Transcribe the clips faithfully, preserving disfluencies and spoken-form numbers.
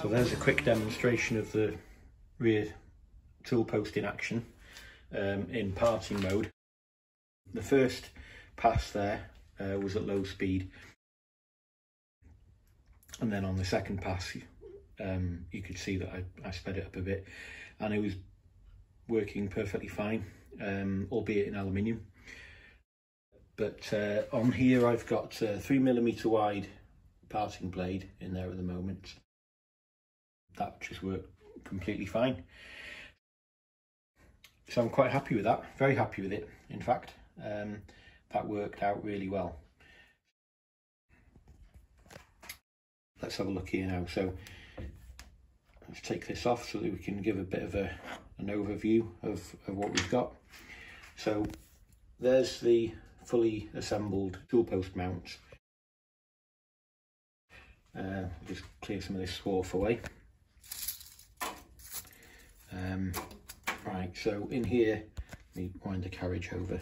So there's a quick demonstration of the rear tool post in action um, in parting mode. The first pass there uh, was at low speed, and then on the second pass um, you could see that I, I sped it up a bit and it was working perfectly fine, um, albeit in aluminium. But uh, on here I've got a three millimeter wide parting blade in there at the moment. That just worked completely fine. So I'm quite happy with that, very happy with it in fact. Um, that worked out really well. Let's have a look here now. So let's take this off so that we can give a bit of a, an overview of, of what we've got. So there's the fully assembled tool post mount. Uh, just clear some of this swarf away. Um, right, so in here, let me wind the carriage over.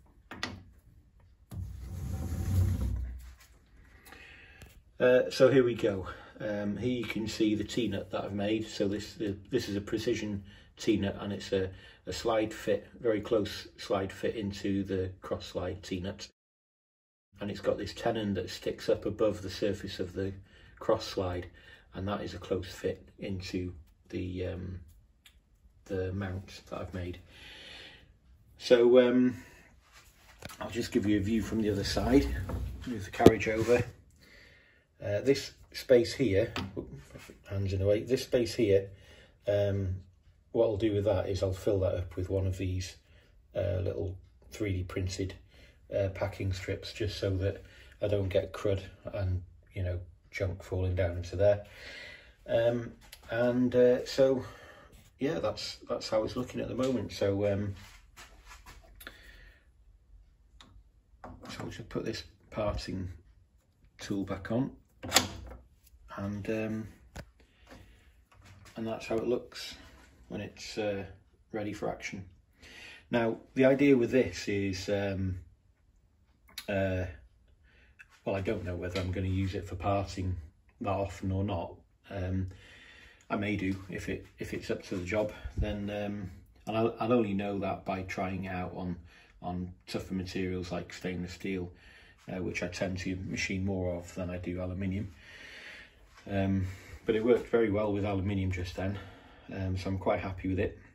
Uh, so here we go. Um, here you can see the T-nut that I've made. So this uh, this is a precision T-nut, and it's a, a slide fit, very close slide fit into the cross slide T-nut. And it's got this tenon that sticks up above the surface of the cross slide, and that is a close fit into the um, the mount that I've made. So um, I'll just give you a view from the other side. Move the carriage over. Uh, this space here, hands in the way, this space here, um, what I'll do with that is I'll fill that up with one of these uh, little three D printed uh, packing strips, just so that I don't get crud and, you know, junk falling down into there. Um, and uh, so yeah, that's that's how it's looking at the moment. So um, so I'll just put this parting tool back on, and um, and that's how it looks when it's uh, ready for action. Now the idea with this is, um, uh, well, I don't know whether I'm going to use it for parting that often or not. Um, I may do if it if it's up to the job. Then um, and I'll, I'll only know that by trying it out on on tougher materials like stainless steel, uh, which I tend to machine more of than I do aluminium. Um, but it worked very well with aluminium just then, um, so I'm quite happy with it.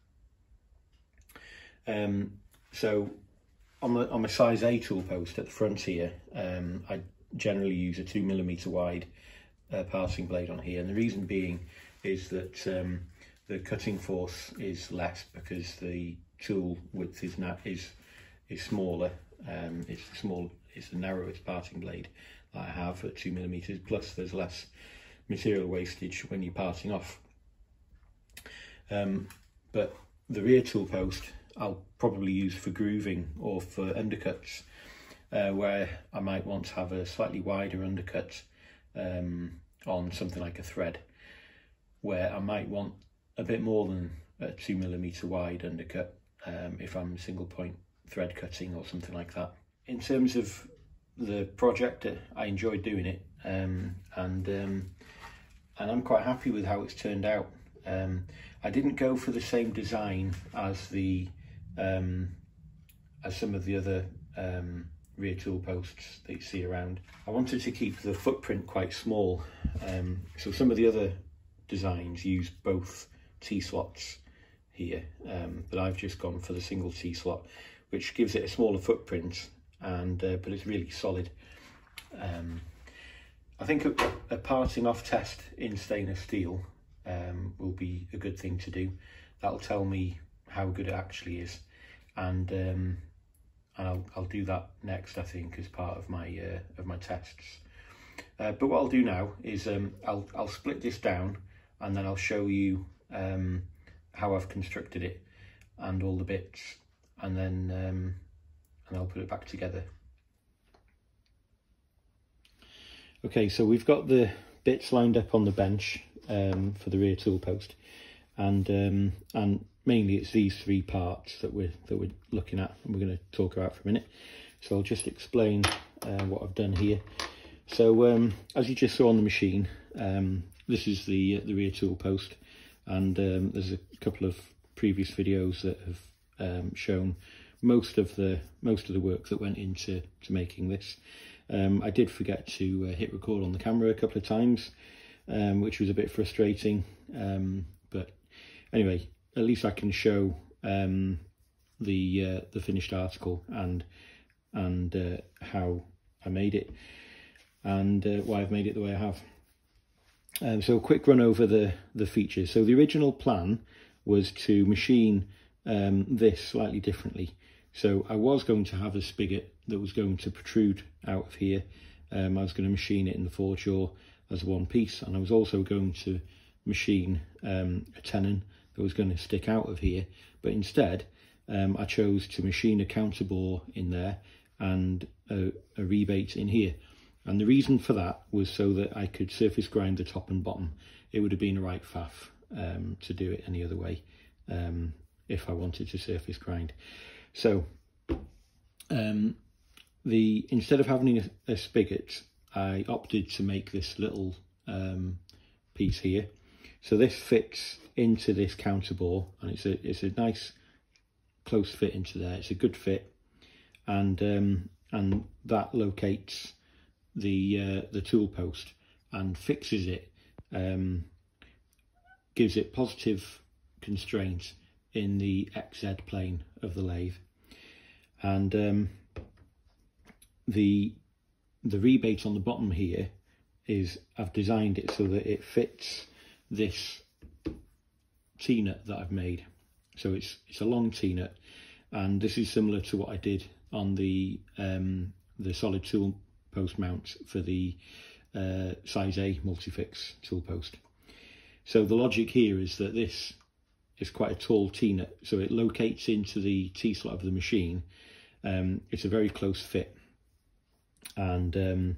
Um, so on the on my size A tool post at the front here, um, I generally use a two millimeter wide uh, parting blade on here, and the reason being is that um, the cutting force is less because the tool width is not is is smaller. Um, it's the small, it's the narrowest parting blade that I have at two millimeters. Plus, there's less material wastage when you're parting off. Um, but the rear tool post I'll probably use for grooving or for undercuts, uh, where I might want to have a slightly wider undercut um, on something like a thread, where I might want a bit more than a two millimeter wide undercut um, if I'm single point thread cutting or something like that. In terms of the project, I enjoyed doing it, um, and um, and I'm quite happy with how it's turned out. Um, I didn't go for the same design as the um, as some of the other um, rear tool posts that you see around. I wanted to keep the footprint quite small, um, so some of the other designs use both T-slots here, um, but I've just gone for the single T-slot, which gives it a smaller footprint, and uh, but it's really solid. Um, I think a, a parting off test in stainless steel um, will be a good thing to do. That'll tell me how good it actually is, and um, and I'll, I'll do that next, I think, as part of my uh, of my tests. Uh, but what I'll do now is um, I'll I'll split this down, and then I'll show you um, how I've constructed it and all the bits, and then um, and I'll put it back together. Okay, so we've got the bits lined up on the bench um, for the rear tool post, and um, and mainly it's these three parts that we're that we're looking at, and we're going to talk about for a minute. So I'll just explain uh, what I've done here. So um, as you just saw on the machine, um, this is the the rear tool post, and um, there's a couple of previous videos that have um, shown most of the most of the work that went into to making this. Um, I did forget to uh, hit record on the camera a couple of times, um, which was a bit frustrating. Um, but anyway, at least I can show um, the uh, the finished article and and uh, how I made it, and uh, why I've made it the way I have. Um, so a quick run over the the features. So the original plan was to machine um, this slightly differently. So I was going to have a spigot that was going to protrude out of here. Um, I was going to machine it in the forge jaw as one piece, and I was also going to machine um, a tenon that was going to stick out of here. But instead, um, I chose to machine a counterbore in there and a, a rebate in here. And the reason for that was so that I could surface grind the top and bottom. It would have been a right faff um, to do it any other way um, if I wanted to surface grind. So um, the instead of having a, a spigot, I opted to make this little um, piece here. So this fits into this counterbore, and it's a it's a nice close fit into there. It's a good fit, and um, and that locates the uh, the tool post and fixes it, um, gives it positive constraints in the X Z plane of the lathe, and um, the the rebate on the bottom here is I've designed it so that it fits this T-nut that I've made. So it's it's a long T-nut, and this is similar to what I did on the um, the solid tool post mount for the uh, size A multifix tool post. So the logic here is that this is quite a tall T-nut, so it locates into the T-slot of the machine. Um, it's a very close fit, and um,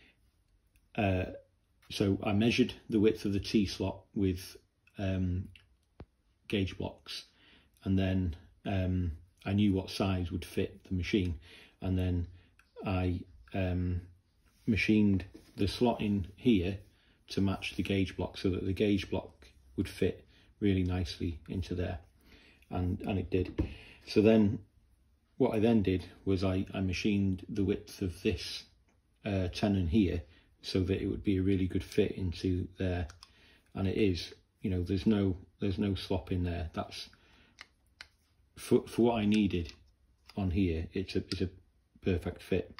uh, so I measured the width of the T-slot with um, gauge blocks, and then um, I knew what size would fit the machine, and then I um, machined the slot in here to match the gauge block so that the gauge block would fit really nicely into there, and and it did. So then what I then did was I, I machined the width of this uh, tenon here so that it would be a really good fit into there, and it is. You know, there's no there's no slop in there. That's for for what I needed on here. It's a it's a perfect fit.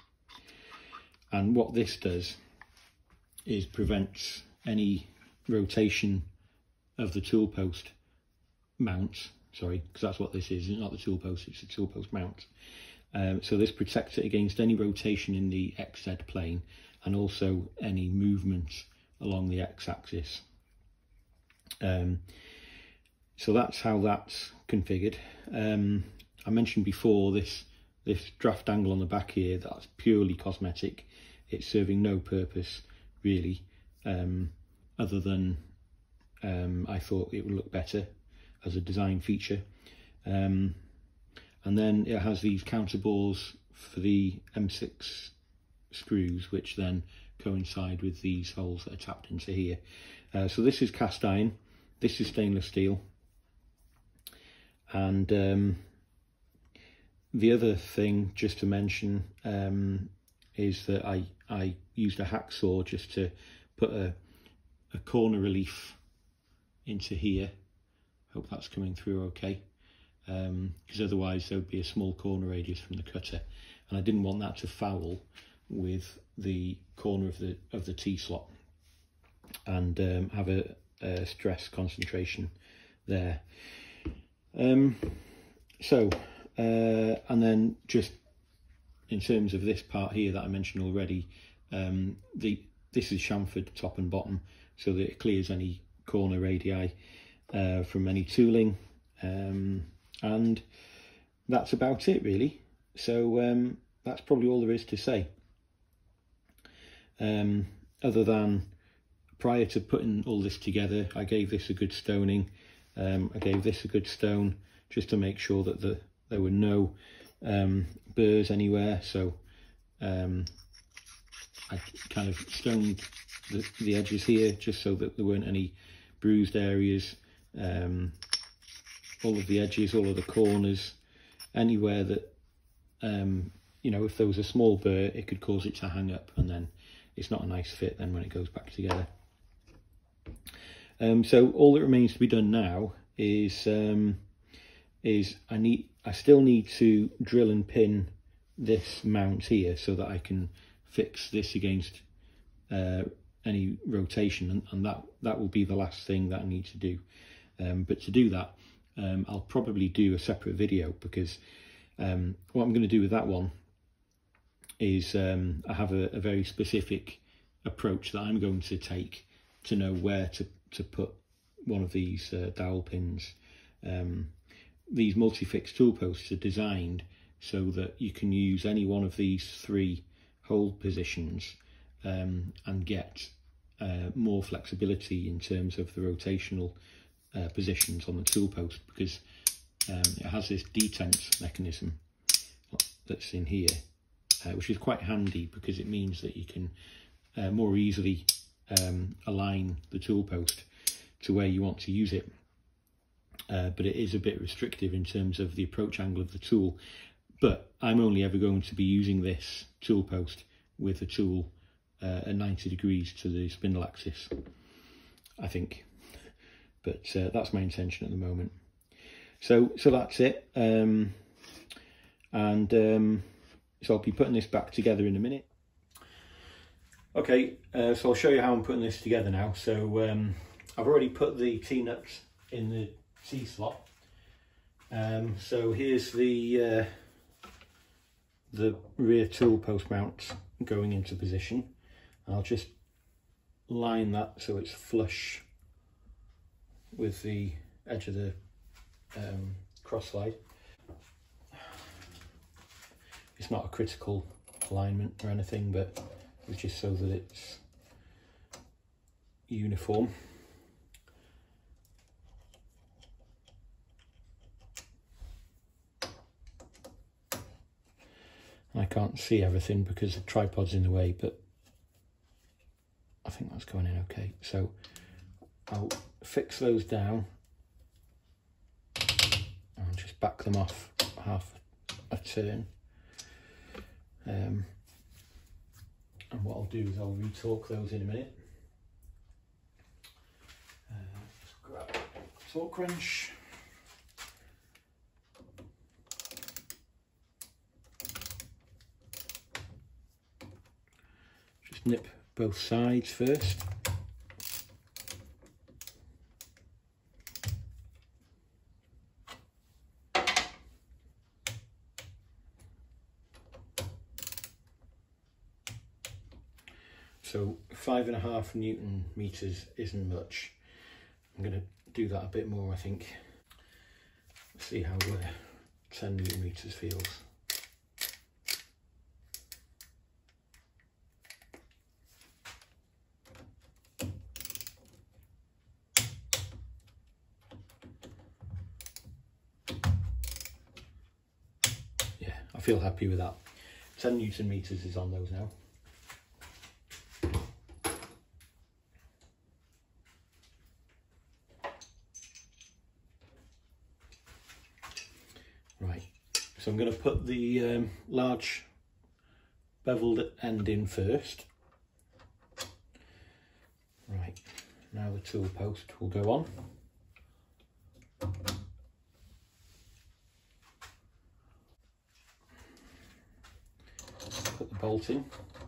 And what this does is prevents any rotation of the tool post mount. Sorry, because that's what this is. It's not the tool post, it's a tool post mount. Um, so this protects it against any rotation in the X Z plane, and also any movement along the X-axis. Um, so that's how that's configured. Um, I mentioned before this this draft angle on the back here, that's purely cosmetic. It's serving no purpose really, um, other than um, I thought it would look better as a design feature. Um, and then it has these counterbores for the M six screws, which then coincide with these holes that are tapped into here. Uh, so this is cast iron, this is stainless steel, and um, the other thing just to mention um, is that I, I used a hacksaw just to put a, a corner relief into here. Hope that's coming through okay, because um, otherwise there would be a small corner radius from the cutter, and I didn't want that to foul with the corner of the of the T-slot and um, have a, a stress concentration there. Um, so, uh, and then just in terms of this part here that I mentioned already, um, the this is chamfered top and bottom so that it clears any corner radii uh, from any tooling, um, and that's about it really. So um, that's probably all there is to say, um, other than prior to putting all this together, I gave this a good stoning. Um, I gave this a good stone just to make sure that the, there were no um, burrs anywhere. So um, I kind of stoned the, the edges here, just so that there weren't any bruised areas. Um, all of the edges, all of the corners, anywhere that, um, you know, if there was a small burr, it could cause it to hang up, and then it's not a nice fit then when it goes back together. Um, so all that remains to be done now is um, is I need I still need to drill and pin this mount here so that I can fix this against uh, any rotation, and, and that that will be the last thing that I need to do. Um, but to do that, um, I'll probably do a separate video, because um, what I'm going to do with that one is um, I have a, a very specific approach that I'm going to take to know where to, to put one of these uh, dowel pins. Um, these multi-fix tool posts are designed so that you can use any one of these three hold positions um, and get uh, more flexibility in terms of the rotational uh, positions on the tool post, because um, it has this detent mechanism that's in here, uh, which is quite handy because it means that you can uh, more easily um, align the tool post to where you want to use it. Uh, but it is a bit restrictive in terms of the approach angle of the tool. But I'm only ever going to be using this tool post with the tool uh, at ninety degrees to the spindle axis, I think. But uh, that's my intention at the moment. So, so that's it. Um, and um, so I'll be putting this back together in a minute. Okay, uh, so I'll show you how I'm putting this together now. So um, I've already put the T-nuts in the T-slot. Um, so here's the uh, the rear tool post mount going into position. I'll just line that so it's flush with the edge of the um, cross slide. It's not a critical alignment or anything, but it's just so that it's uniform. I can't see everything because the tripod's in the way, but I think that's going in okay. So I'll fix those down and just back them off half a turn. Um, and what I'll do is I'll re-torque those in a minute. Uh, just grab a torque wrench. Just nip both sides first. So five and a half newton meters isn't much. I'm going to do that a bit more, I think. See how uh, ten newton meters feels. Yeah, I feel happy with that. ten newton meters is on those now. Right, so I'm going to put the um, large beveled end in first. Right, now the tool post will go on. Put the bolt in.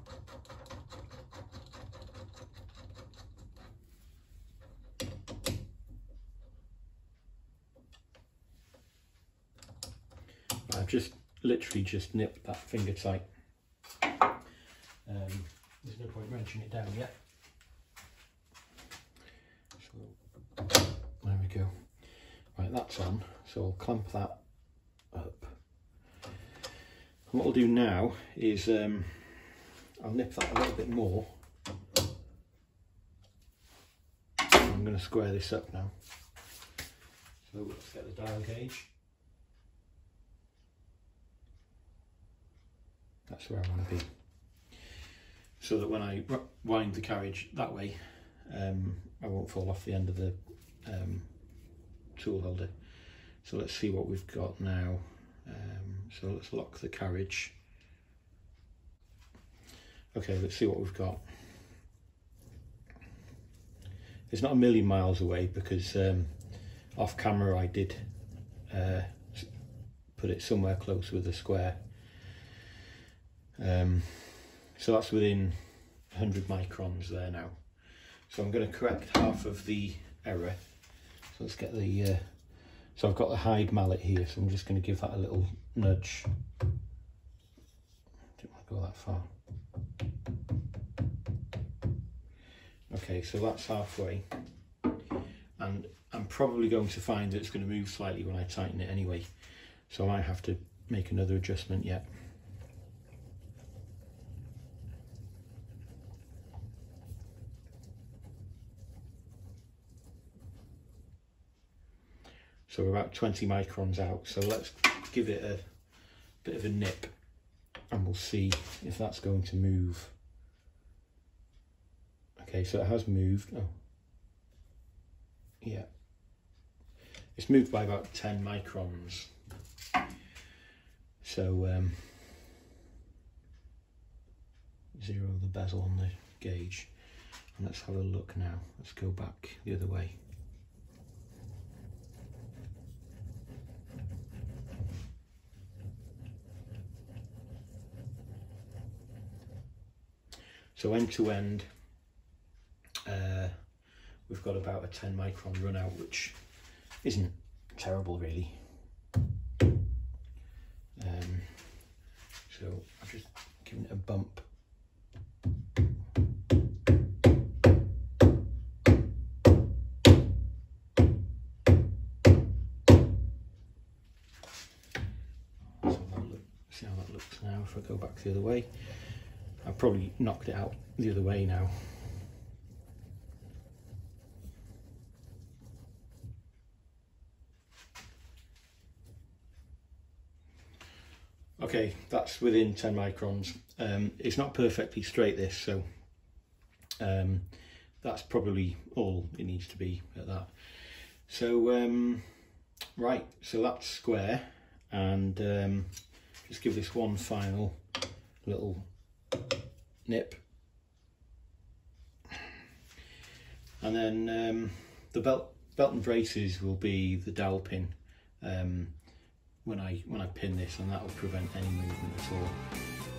I've just literally just nipped that finger tight. Um, there's no point wrenching it down yet. So there we go. Right, that's on. So I'll clamp that up. And what I'll do now is um, I'll nip that a little bit more. I'm going to square this up now. So let's get the dial gauge. That's where I want to be. so that when I wind the carriage that way, um, I won't fall off the end of the um, tool holder. So let's see what we've got now. Um, so let's lock the carriage. Okay, let's see what we've got. It's not a million miles away because um, off camera I did uh, put it somewhere close with a square. Um, so that's within one hundred microns there now. So I'm going to correct half of the error. So let's get the, uh, so I've got the hide mallet here, so I'm just going to give that a little nudge. Don't want to go that far. Okay, so that's halfway. And I'm probably going to find that it's going to move slightly when I tighten it anyway. So I might have to make another adjustment yet. So we're about twenty microns out, so let's give it a bit of a nip and we'll see if that's going to move. Okay, so it has moved. Oh, yeah. It's moved by about ten microns. So um, zero the bezel on the gauge. And let's have a look now. Let's go back the other way. So end to end, uh, we've got about a ten micron run out, which isn't terrible really. Um, so I've just given it a bump. So that look, see how that looks now if I go back the other way. I've probably knocked it out the other way now. Okay, that's within ten microns. Um, it's not perfectly straight this, so um, that's probably all it needs to be at that. So, um, right, so that's square, and um, just give this one final little nip, and then um, the belt belt and braces will be the dowel pin um, when I when I pin this, and that will prevent any movement at all.